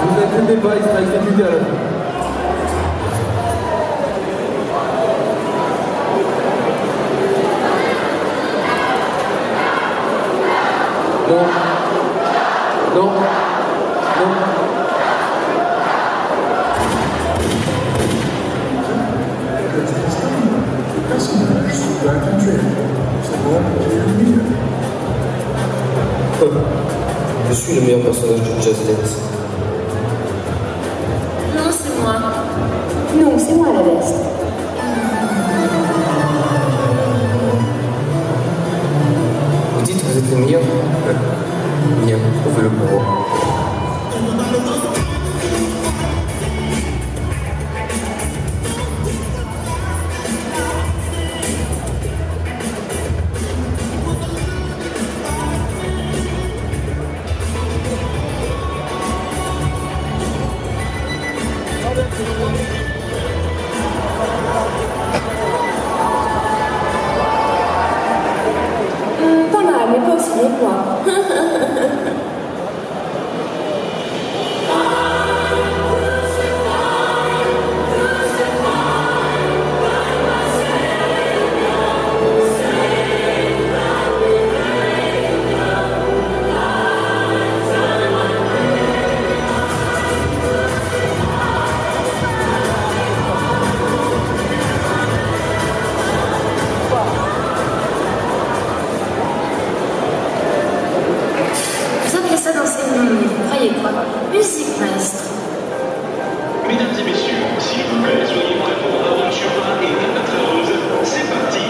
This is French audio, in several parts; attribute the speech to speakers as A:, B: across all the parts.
A: vous inquiétez pas, il sera exécuté à la fin. Non. Non. Non.
B: Le personnage se bat actuel. C'est moi qui est le meilleur.
C: Je suis le meilleur personnage du Just Dance.
D: Non, c'est moi.
E: Non, c'est moi la best.
C: Vous dites que vous êtes le meilleur? Bien, prouvez-le pour moi.
E: Pas mal, mais pas aussi bien que moi.
D: Vous appelez ça danser? Vous croyez quoi? Musique, maestro.
F: Mesdames et messieurs, s'il vous plaît, soyez prêts pour Aventure 1 et 4 heures. C'est parti!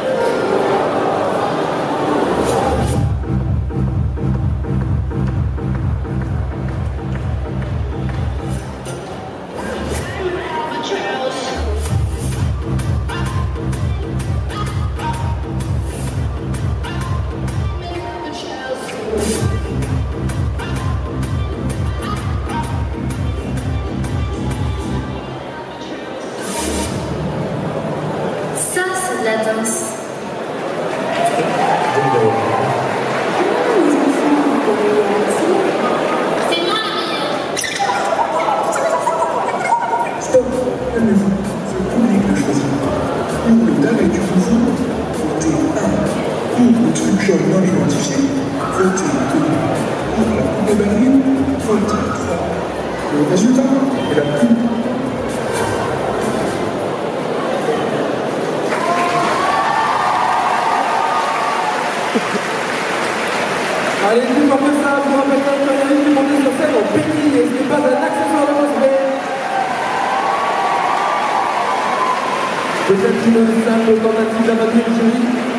D: Ça, c'est de la danse. C'est moi la meilleure.
B: Stop, calmez-vous. C'est le public qui choisit. Pour le dalle et du nouveau, votez 1. Pour le truc jaune non identifié, votez 2. Pour la coupe de Berlin, votez 3. Le résultat est la pub.
A: Allez, plus comme ça, pour un matin, il y a une qui monte sur scène en béquille et ce n'est pas un accessoire de respect. Peut-être une simple tentative d'abattre le jury.